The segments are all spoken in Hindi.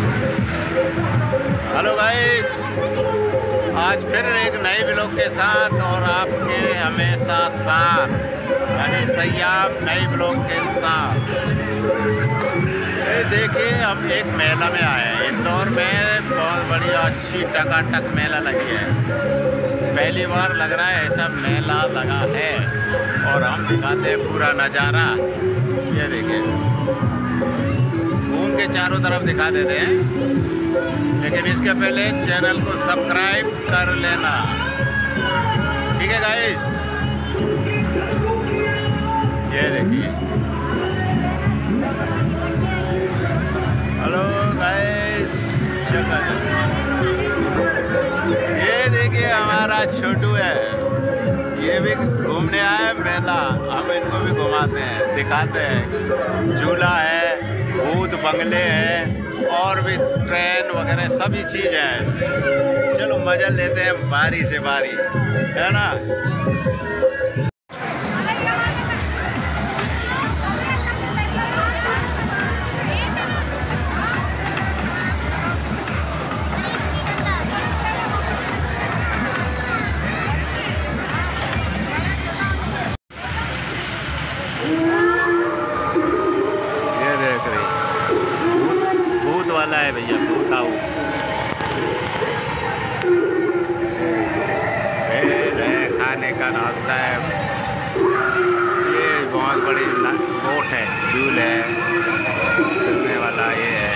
हेलो गाइस, आज फिर एक नए व्लॉग के साथ और आपके हमेशा साथ अली सयाम नए व्लॉग के साथ। ये देखिए, हम एक मेला में आए हैं। इंदौर में बहुत बढ़िया अच्छी टकाटक मेला लगी है। पहली बार लग रहा है ऐसा मेला लगा है और हम दिखाते हैं पूरा नज़ारा। ये देखिए, घूम के चारों तरफ दिखा देते हैं, लेकिन इसके पहले चैनल को सब्सक्राइब कर लेना, ठीक है गाइस। ये देखिए, हेलो गाइस, ये देखिए हमारा छोटू है, ये भी घूमने आए मेला। हम इनको भी घुमाते हैं, दिखाते हैं। झूला है, भूत बंगले हैं और भी ट्रेन वगैरह सभी चीज़ है इसमें। चलो मज़ा लेते हैं बारी से बारी, है ना। ये देख रही भूत वाला है भैया, भूत हाउस। खाने का नाश्ता है। ये बहुत बड़ी बोट है, झूल है, चलने वाला ये है।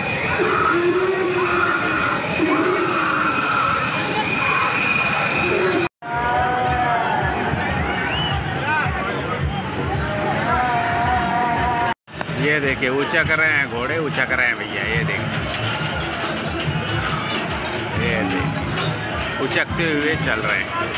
ये देखिए, ऊंचा कर रहे हैं घोड़े, ऊंचा कर रहे हैं भैया। ये देखिए, ये देखिए, उचकते हुए चल रहे हैं।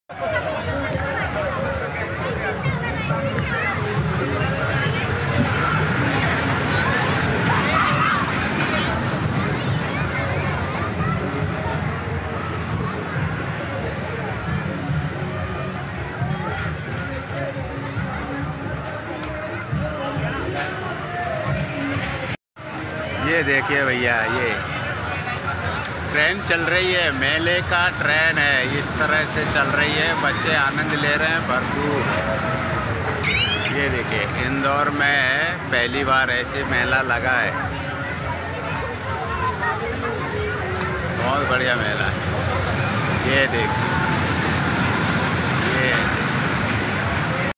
ये देखिए भैया, ये ट्रेन चल रही है, मेले का ट्रेन है। इस तरह से चल रही है, बच्चे आनंद ले रहे हैं भरपूर। ये देखिए, इंदौर में पहली बार ऐसे मेला लगा है। बहुत बढ़िया मेला है, ये देखिए।